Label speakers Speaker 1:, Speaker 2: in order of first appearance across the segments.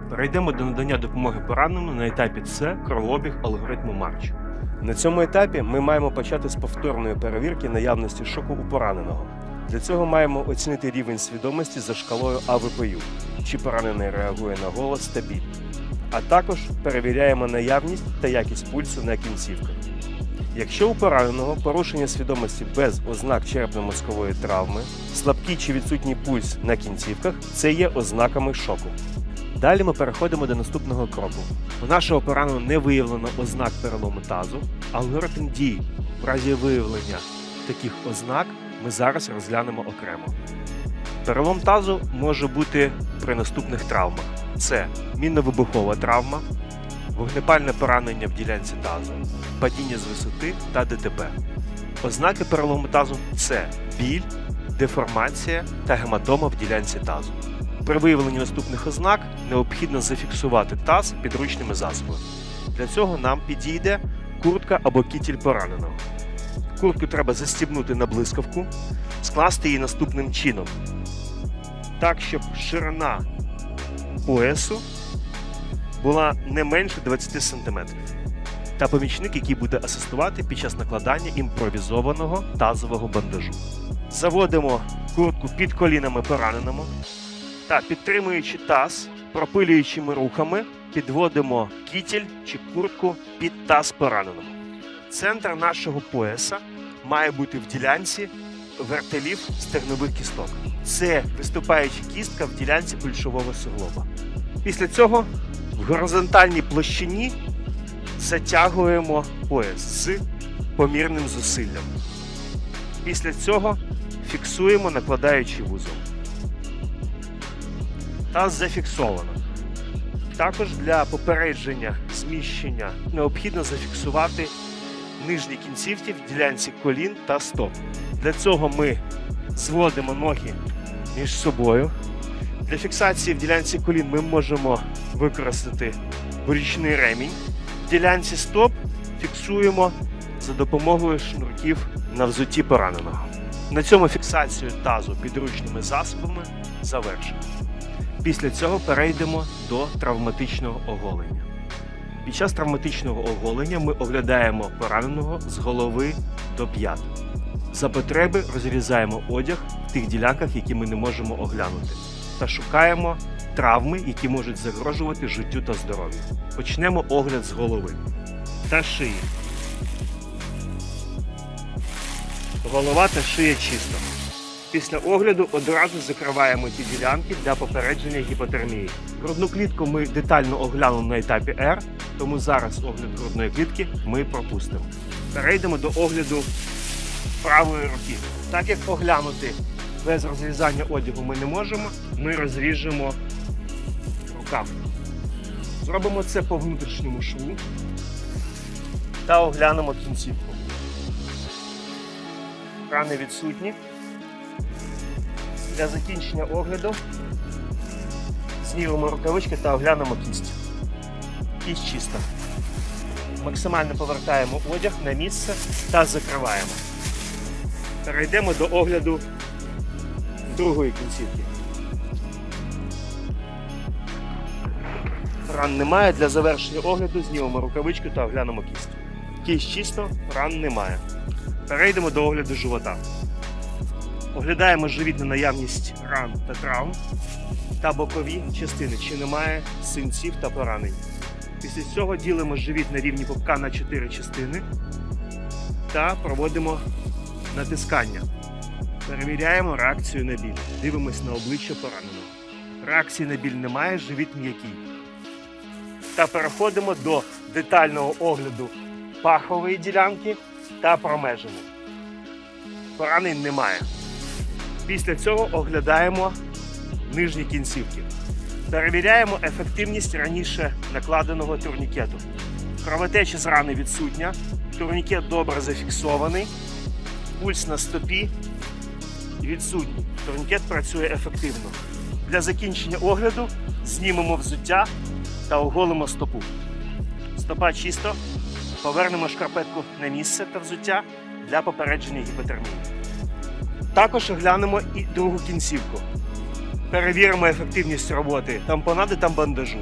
Speaker 1: Перейдемо до надання допомоги пораненому на етапі С кровообіг алгоритму Марч.
Speaker 2: На цьому етапі ми маємо почати з повторної перевірки наявності шоку у пораненого. Для цього маємо оцінити рівень свідомості за шкалою АВПЮ, чи поранений реагує на голос та біль. А також перевіряємо наявність та якість пульсу на кінцівках. Якщо у пораненого порушення свідомості без ознак черепно-мозкової травми, слабкий чи відсутній пульс на кінцівках – це є ознаками шоку.
Speaker 1: Далі ми переходимо до наступного кроку. У нашого пораненого не виявлено ознак перелому тазу. Алгоритм дій в разі виявлення таких ознак ми зараз розглянемо окремо. Перелом тазу може бути при наступних травмах. Це мінно-вибухова травма, вогнепальне поранення в ділянці тазу, падіння з висоти та ДТП. Ознаки перелому тазу – це біль, деформація та гематома в ділянці тазу. При виявленні наступних ознак необхідно зафіксувати таз підручними засобами. Для цього нам підійде куртка або кітель пораненого. Куртку треба застібнути на блискавку, скласти її наступним чином. Так, щоб ширина поясу була не менше 20 см. Та помічник, який буде асистувати під час накладання імпровізованого тазового бандажу. Заводимо куртку під колінами пораненому та, підтримуючи таз, пропилюючими рухами, підводимо кітель чи куртку під таз пораненого. Центр нашого пояса має бути в ділянці вертелів стегнових кісток. Це виступаюча кістка в ділянці кульшового суглоба. Після цього в горизонтальній площині затягуємо пояс з помірним зусиллям. Після цього фіксуємо, накладаючи вузол. Таз зафіксовано. Також для попередження зміщення необхідно зафіксувати нижні кінцівки в ділянці колін та стоп. Для цього ми зводимо ноги між собою. Для фіксації в ділянці колін ми можемо використати ручний ремінь. В ділянці стоп фіксуємо за допомогою шнурків на взутті пораненого. На цьому фіксацію тазу підручними засобами завершено. Після цього перейдемо до травматичного оголення. Під час травматичного оголення ми оглядаємо пораненого з голови до п'ят. За потреби розрізаємо одяг в тих ділянках, які ми не можемо оглянути, та шукаємо травми, які можуть загрожувати життю та здоров'ю. Почнемо огляд з голови та шиї. Голова та шия чисто. Після огляду одразу закриваємо ті ділянки для попередження гіпотермії. Грудну клітку ми детально оглянули на етапі R, тому зараз огляд грудної клітки ми пропустимо. Перейдемо до огляду правої руки. Так як оглянути без розрізання одягу ми не можемо, ми розріжемо рукав. Зробимо це по внутрішньому шву та оглянемо кінцівку. Рани відсутні. Для закінчення огляду знімемо рукавички та оглянемо кість. Кість чиста. Максимально повертаємо одяг на місце та закриваємо. Перейдемо до огляду другої кінцівки. Ран немає. Для завершення огляду знімемо рукавичку та оглянемо кість. Кість чисто, ран немає. Перейдемо до огляду живота. Оглядаємо живіт на наявність ран та травм та бокові частини, чи немає синців та поранень. Після цього ділимо живіт на рівні пупка на 4 частини та проводимо натискання. Перевіряємо реакцію на біль. Дивимось на обличчя пораненого. Реакції на біль немає, живіт м'який. Та переходимо до детального огляду пахової ділянки та промежини. Поранень немає. Після цього оглядаємо нижні кінцівки. Перевіряємо ефективність раніше накладеного турнікету. Кровотеча з рани відсутня, турнікет добре зафіксований, пульс на стопі відсутній. Турнікет працює ефективно. Для закінчення огляду знімемо взуття та оголимо стопу. Стопа чисто, повернемо шкарпетку на місце та взуття для попередження гіпотермії. Також оглянемо і другу кінцівку. Перевіримо ефективність роботи тампонади та бандажу.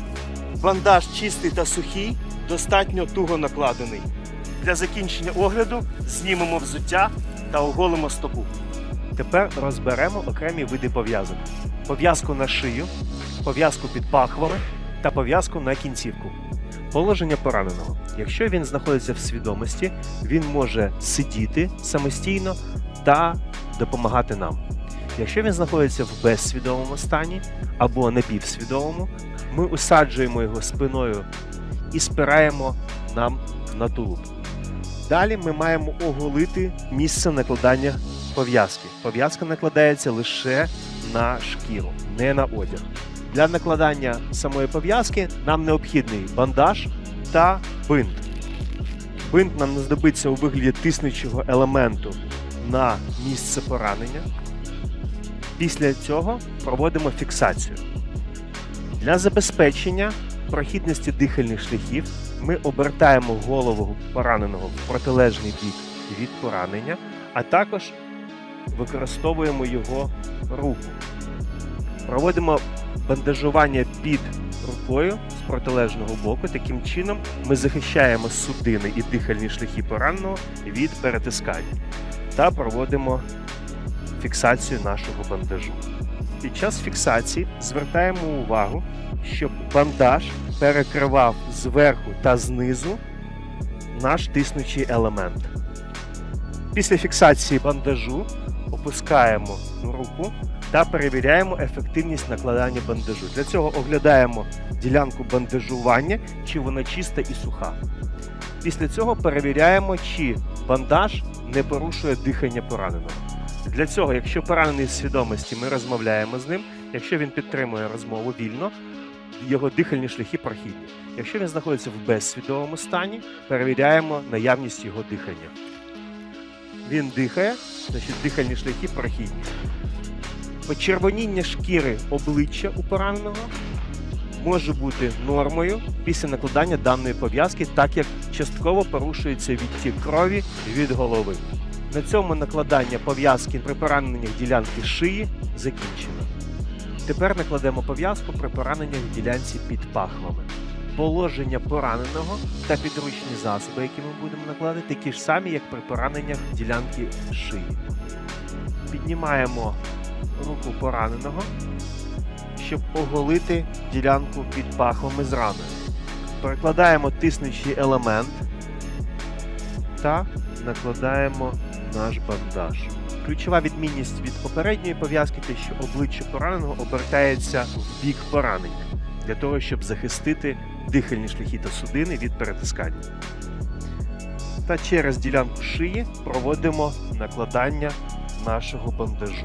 Speaker 1: Бандаж чистий та сухий, достатньо туго накладений. Для закінчення огляду знімемо взуття та оголимо стопу. Тепер розберемо окремі види пов'язок. Пов'язку на шию, пов'язку під пахвами та пов'язку на кінцівку. Положення пораненого. Якщо він знаходиться в свідомості, він може сидіти самостійно та допомагати нам. Якщо він знаходиться в безсвідомому стані або напівсвідомому, ми усаджуємо його спиною і спираємо нам на тулуб. Далі ми маємо оголити місце накладання пов'язки. Пов'язка накладається лише на шкіру, не на одяг. Для накладання самої пов'язки нам необхідний бандаж та бинт. Бинт нам знадобиться у вигляді тиснучого елементу на місце поранення. Після цього проводимо фіксацію. Для забезпечення прохідності дихальних шляхів ми обертаємо голову пораненого в протилежний бік від поранення, а також використовуємо його руку. Проводимо бандажування під рукою з протилежного боку. Таким чином ми захищаємо судини і дихальні шляхи пораненого від перетискання та проводимо фіксацію нашого бандажу. Під час фіксації звертаємо увагу, щоб бандаж перекривав зверху та знизу наш тиснучий елемент. Після фіксації бандажу опускаємо руку та перевіряємо ефективність накладання бандажу. Для цього оглядаємо ділянку бандажування, чи вона чиста і суха. Після цього перевіряємо, чи бандаж не порушує дихання пораненого. Для цього, якщо поранений в свідомості, ми розмовляємо з ним. Якщо він підтримує розмову вільно, його дихальні шляхи прохідні. Якщо він знаходиться в безсвідомому стані, перевіряємо наявність його дихання. Він дихає, значить дихальні шляхи прохідні. Почервоніння шкіри обличчя у пораненого може бути нормою після накладання даної пов'язки, так як частково порушується відтік крові від голови. На цьому накладання пов'язки при пораненнях ділянки шиї закінчено. Тепер накладемо пов'язку при пораненнях в ділянці під пахвами. Положення пораненого та підручні засоби, які ми будемо накладати, такі ж самі, як при пораненнях ділянки шиї. Піднімаємо руку пораненого, щоб оголити ділянку під пахвами з раною. Перекладаємо тиснучий елемент та накладаємо наш бандаж. Ключова відмінність від попередньої пов'язки – те, що обличчя пораненого обертається в бік поранення, для того, щоб захистити дихальні шляхи та судини від перетискання. Та через ділянку шиї проводимо накладання нашого бандажу.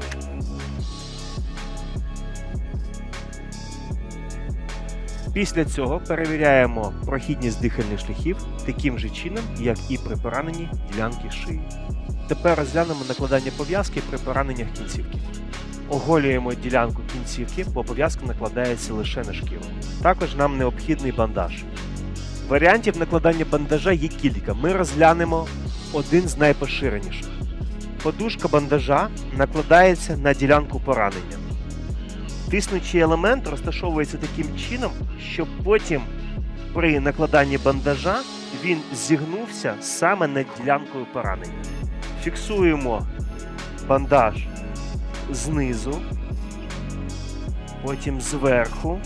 Speaker 1: Після цього перевіряємо прохідність дихальних шляхів таким же чином, як і при пораненні ділянки шиї. Тепер розглянемо накладання пов'язки при пораненнях кінцівки. Оголюємо ділянку кінцівки, бо пов'язка накладається лише на шкіру. Також нам необхідний бандаж. Варіантів накладання бандажа є кілька. Ми розглянемо один з найпоширеніших. Подушка бандажа накладається на ділянку поранення. Тиснучий елемент розташовується таким чином, щоб потім при накладанні бандажа він зігнувся саме над ділянкою поранення. Фіксуємо бандаж знизу, потім зверху.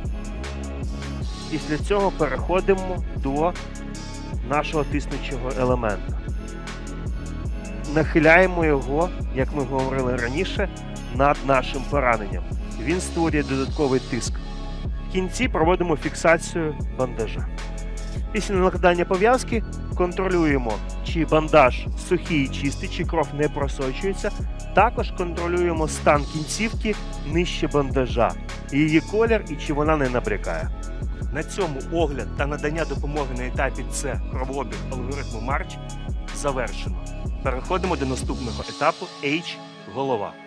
Speaker 1: Після цього переходимо до нашого тиснучого елемента. Нахиляємо його, як ми говорили раніше, над нашим пораненням. Він створює додатковий тиск. В кінці проводимо фіксацію бандажа. Після накладання пов'язки контролюємо, чи бандаж сухий і чистий, чи кров не просочується. Також контролюємо стан кінцівки нижче бандажа, її колір і чи вона не набрякає. На цьому огляд та надання допомоги на етапі С кровообіг алгоритму Марч завершено. Переходимо до наступного етапу H – голова.